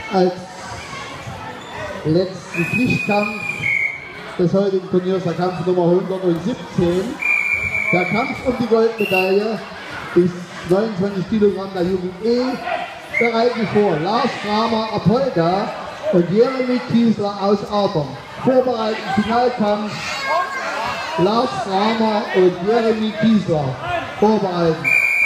als letzten Pflichtkampf des heutigen Turniers, der Kampf Nummer 117. Der Kampf um die Goldmedaille ist 29 Kilogramm der Jugend E. Bereiten vor Lars Kramer, Apolda und Jeremy Kiesler aus Adern. Vorbereiten Finalkampf Lars Kramer und Jeremy Kiesler. Vorbereiten.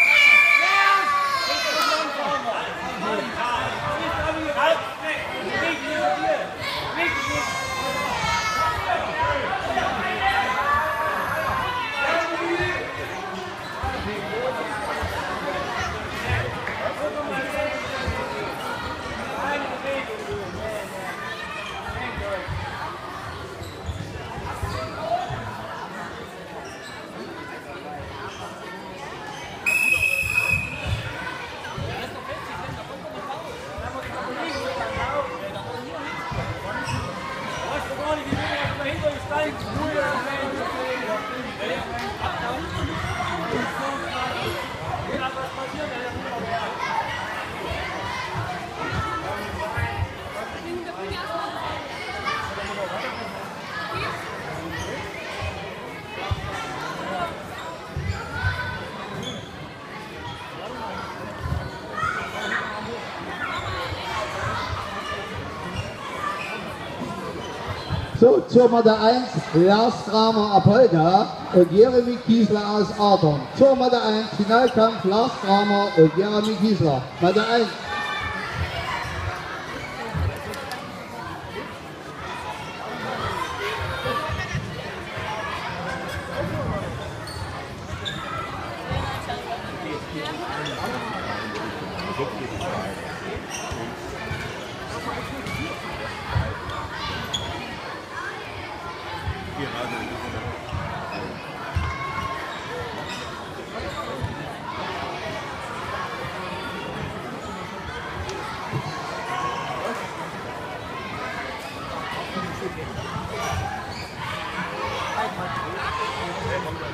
So, zur Matte 1 Lars Kramer, Apolda und Jeremy Kiesler aus Adern. Zur Matte 1 Finalkampf Lars Kramer und Jeremy Kiesler. Matte 1.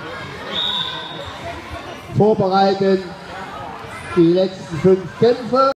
Vorbereiten die letzten 5 Kämpfe.